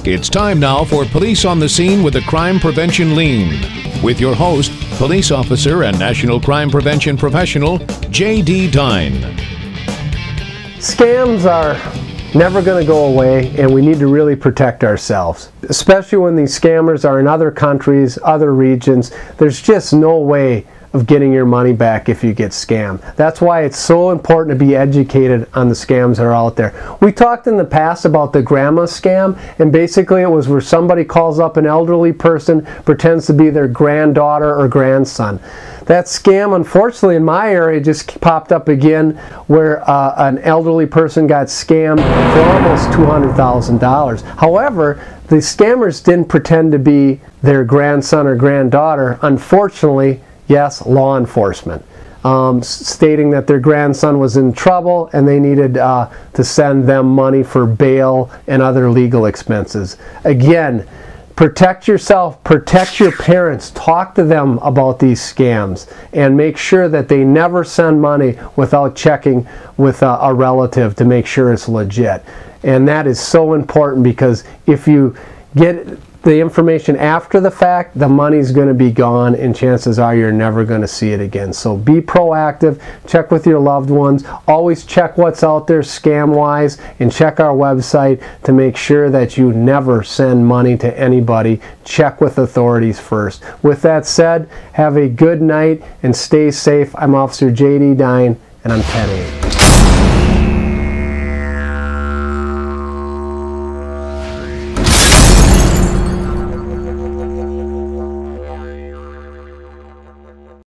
It's time now for Police on the Scene with a Crime Prevention Lean. With your host, Police Officer and National Crime Prevention Professional, J.D. Dine. Scams are never going to go away, and we need to really protect ourselves. Especially when these scammers are in other countries, other regions. There's just no way of getting your money back if you get scammed. That's why it's so important to be educated on the scams that are out there. We talked in the past about the grandma scam, and basically it was where somebody calls up an elderly person, pretends to be their granddaughter or grandson. That scam, unfortunately, in my area just popped up again, where an elderly person got scammed for almost $200,000. However, the scammers didn't pretend to be their grandson or granddaughter. Unfortunately, yes, law enforcement, stating that their grandson was in trouble and they needed to send them money for bail and other legal expenses. Again, protect yourself, protect your parents, talk to them about these scams, and make sure that they never send money without checking with a relative to make sure it's legit. And that is so important, because if you get the information after the fact, the money's going to be gone, and chances are you're never going to see it again. So be proactive, check with your loved ones, always check what's out there scam wise, and check our website to make sure that you never send money to anybody. Check with authorities first. With that said, have a good night and stay safe. I'm Officer J.D. Dine, and I'm 10-8.